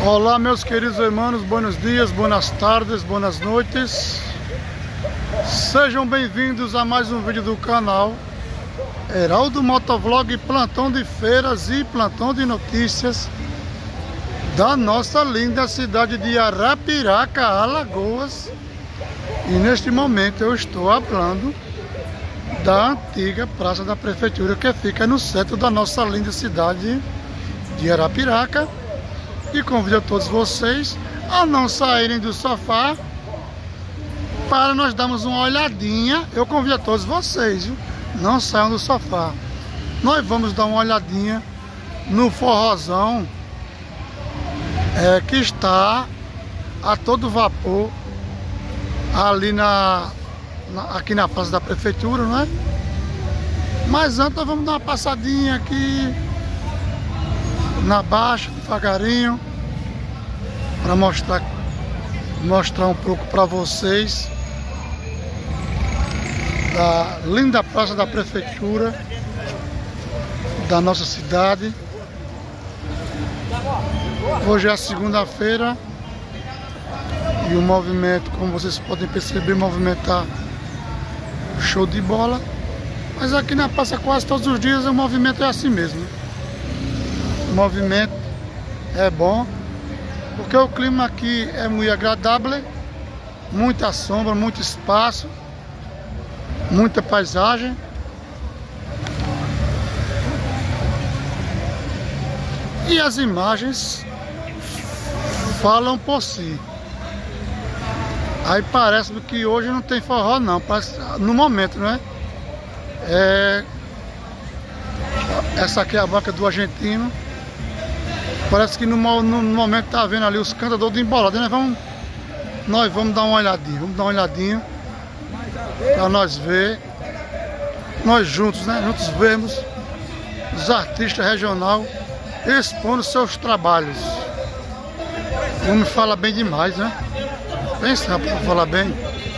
Olá, meus queridos irmãos, buenos dias, buenas tardes, buenas noites. Sejam bem-vindos a mais um vídeo do canal Heraldo Motovlog, plantão de feiras e plantão de notícias da nossa linda cidade de Arapiraca, Alagoas. E neste momento eu estou falando da antiga Praça da Prefeitura, que fica no centro da nossa linda cidade de Arapiraca. E convido a todos vocês a não saírem do sofá para nós darmos uma olhadinha. Eu convido a todos vocês, viu? Não saiam do sofá. Nós vamos dar uma olhadinha no forrozão que está a todo vapor ali aqui na Praça da Prefeitura, não é? Mas antes nós vamos dar uma passadinha aqui na Baixa, devagarinho, para mostrar um pouco para vocês da linda Praça da Prefeitura da nossa cidade. Hoje é segunda-feira e o movimento, como vocês podem perceber, o movimento tá show de bola. Mas aqui na praça quase todos os dias o movimento é assim mesmo. O movimento é bom porque o clima aqui é muito agradável, muita sombra, muito espaço, muita paisagem. E as imagens falam por si. Aí parece que hoje não tem forró não, parece, no momento, não é? Essa aqui é a banca do argentino. Parece que no momento tá vendo ali os cantadores do embolado. Nós vamos dar uma olhadinha, para nós ver, nós juntos, né? Juntos vemos os artistas regionais expondo seus trabalhos. O homem fala bem demais, né? Pensa para falar bem.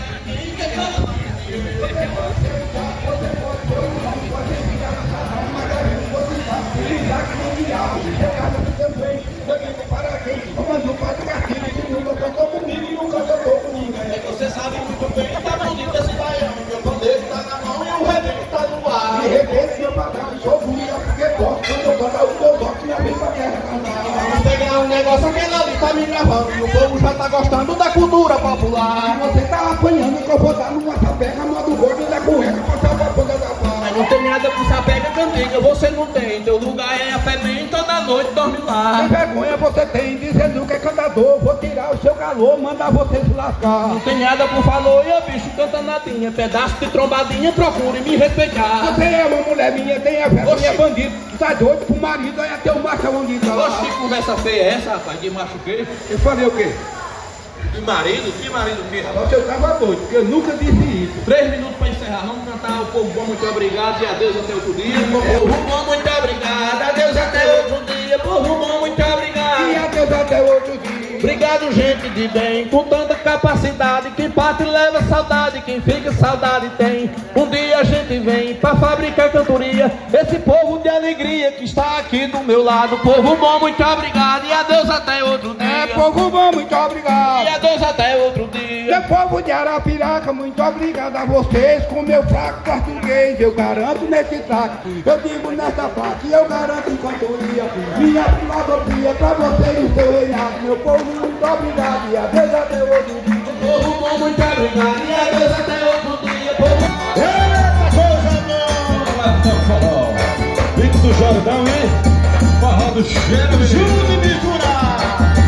Você sabe muito bem, tá bonito esse baião. Meu poder tá na mão e o rebento tá no ar. De repente eu patrão sou bonita porque gosto. Quando eu cantar o teu toque, minha vida quer cantar. Vamos pegar um negócio que ali tá me gravando. E o povo já tá gostando da cultura popular. Você tá apanhando que eu vou dar numa sapeca, modo gordo da cueca, passar pra ponta da pá. Não tem nada com sapeca cantiga, você não tem. Teu lugar é a FEBEM, toda noite dorme lá. Que vergonha você tem dizendo que é cantador. Vou tirar o seu calor, mandar você se lascar. Não tem nada por falou e o bicho canta nadinha. Pedaço de trombadinha, procure me respeitar. Você é uma mulher minha, tem a vergonha, bandido. Tá doido pro marido, aí até o macho bandido. Oxe, que conversa feia é essa, rapaz? De macho o quê? Eu falei o quê? De marido? Que marido o quê? Agora eu tava doido, porque eu nunca disse isso. 3 minutos pra encerrar, vamos cantar o povo bom, muito obrigado, e adeus até outro dia. Povo bom, muito obrigado, adeus até outro dia. Povo bom, muito obrigado, e adeus até outro dia. Obrigado, gente de bem, com tanta capacidade. Quem parte leva saudade, quem fica saudade tem. Um dia a gente vem pra fabricar cantoria. Esse povo de alegria que está aqui do meu lado. Povo bom, muito obrigado, e adeus até outro dia. É, povo bom, muito obrigado, e adeus até outro dia. Meu povo de Arapiraca, muito obrigado a vocês. Com meu fraco português, eu garanto nesse traque. Eu digo nessa placa, eu garanto em cantoria. Minha filosofia pra vocês e o seu reinado. Meu povo, muito obrigado, e adeus até outro dia. Povo bom, muito obrigado, e adeus até outro dia. Eita coisa boa! Forró, Vitor do Jordão e forró do cheiro, Júlio de Biturá.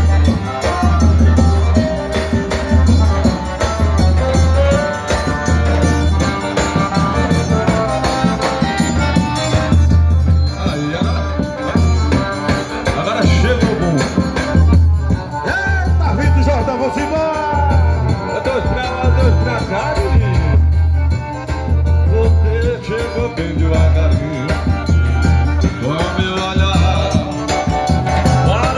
Agora chega o bom. Eita, Vitor do Jordão, vamos embora! Dois pra cá, você chegou bem devagarinho, com meu olhar.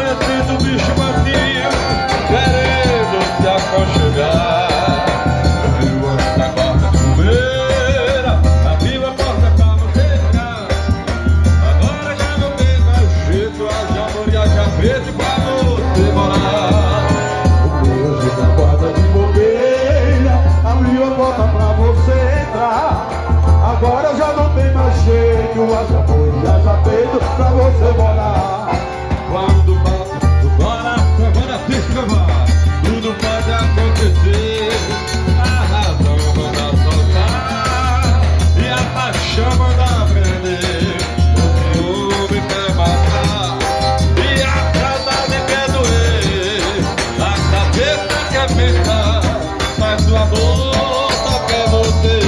comigo, haja amor e haja peito pra você morar. Quando passa do coração, agora fica vai. Tudo pode acontecer. A razão manda soltar e a paixão manda prender. O ciúme quer matar e a saudade quer doer. A cabeça quer pensar, mas o amor só quer você.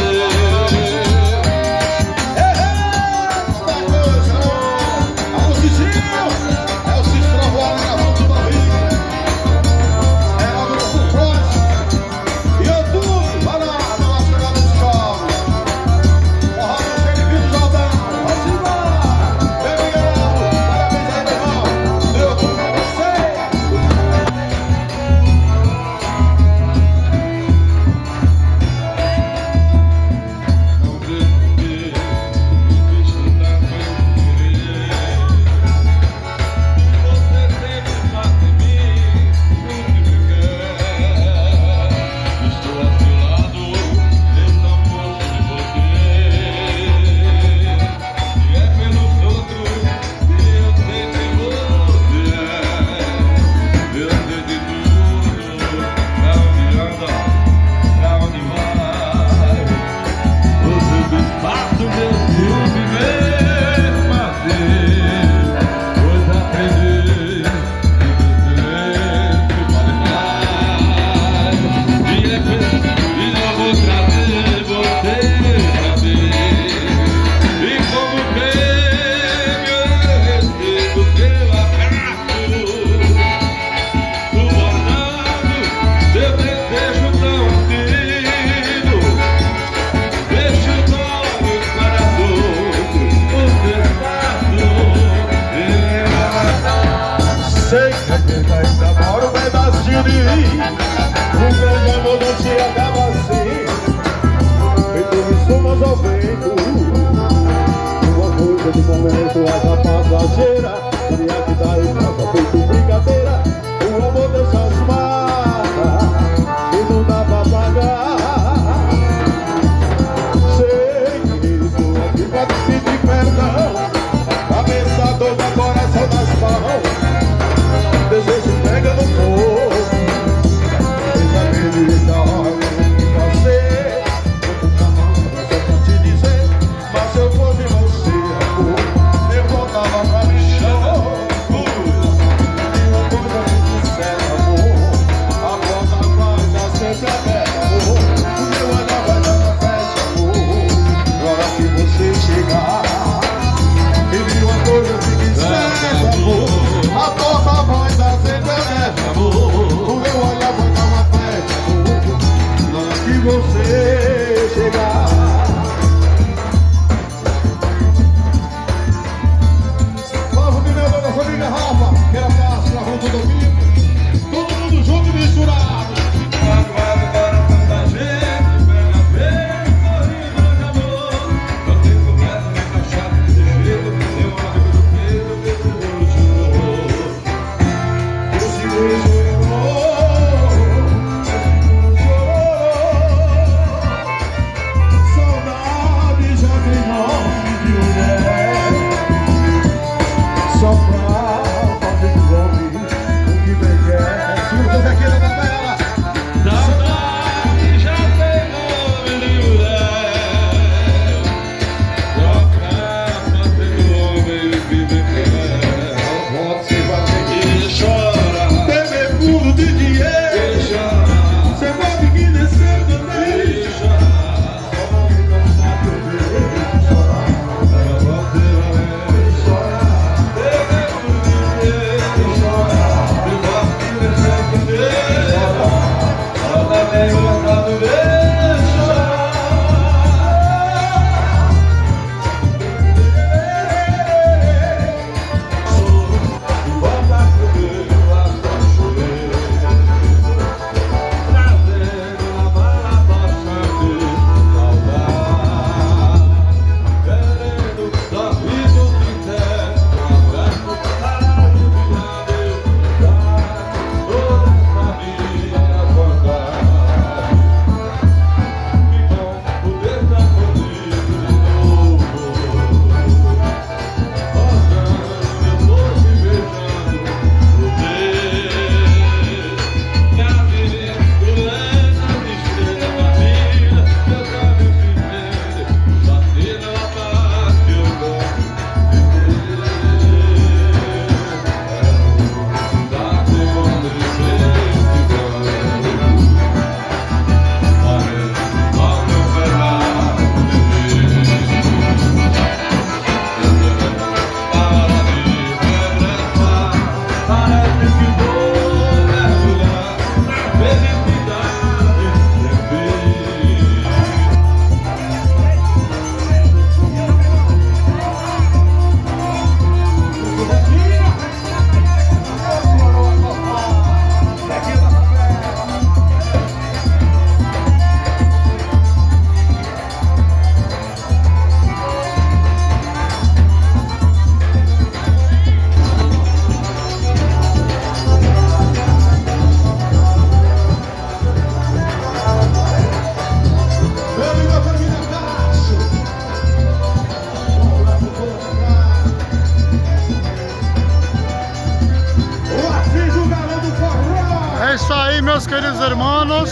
É isso aí, meus queridos irmãos.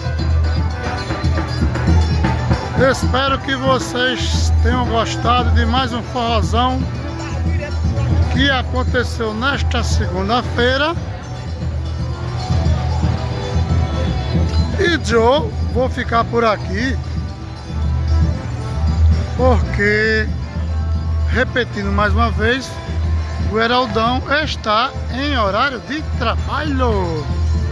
Espero que vocês tenham gostado de mais um forrozão que aconteceu nesta segunda-feira. E Joe, vou ficar por aqui porque, repetindo mais uma vez, o Heraldão está em horário de trabalho.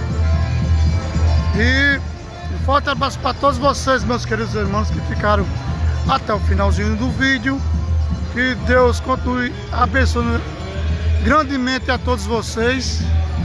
E um forte abraço para todos vocês, meus queridos irmãos, que ficaram até o finalzinho do vídeo. Que Deus continue abençoando grandemente a todos vocês.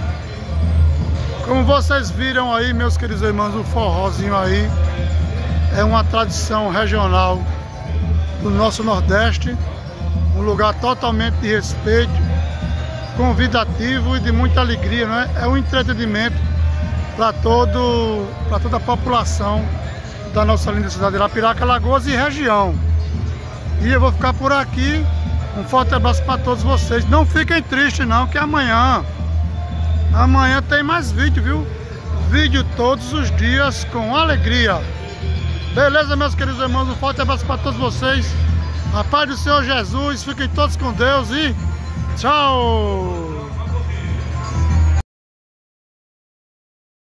Como vocês viram aí, meus queridos irmãos, o forrozinho aí é uma tradição regional do nosso Nordeste. Um lugar totalmente de respeito, convidativo e de muita alegria, né? É um entretenimento para toda a população da nossa linda cidade de Arapiraca, Alagoas e região. E eu vou ficar por aqui. Um forte abraço para todos vocês. Não fiquem tristes não, que amanhã tem mais vídeo, viu? Vídeo todos os dias com alegria. Beleza, meus queridos irmãos? Um forte abraço para todos vocês. A paz do Senhor Jesus. Fiquem todos com Deus e tchau!